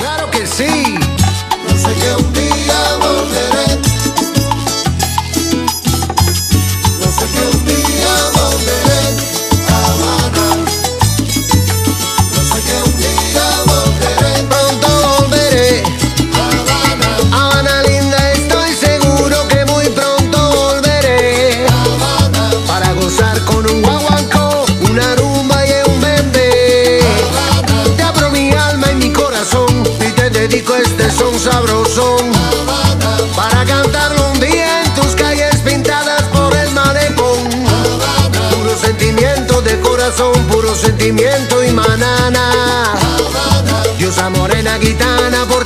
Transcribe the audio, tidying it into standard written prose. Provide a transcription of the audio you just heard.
Claro que sí. Yo sé que un día volveré. Yo sé que un día volveré a Habana. Yo sé que un día volveré. Pronto volveré A Habana. Habana linda, estoy seguro que muy pronto volveré A Habana. para gozar con un guaguancó, una rumba y un bembé. Te abro mi alma y mi corazón y te dedico este son sabrosón para cantarlo un día en tus calles pintadas por el malecón. Puro sentimiento de corazón, puro sentimiento y manana. Diosa morena gitana, por